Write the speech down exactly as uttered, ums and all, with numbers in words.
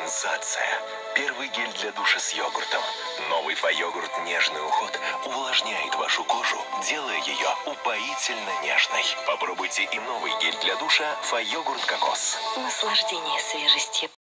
Сенсация! Первый гель для душа с йогуртом. Новый Фа-йогурт «Нежный уход» увлажняет вашу кожу, делая ее упоительно нежной. Попробуйте и новый гель для душа Фа-йогурт «Кокос». Наслаждение свежестью.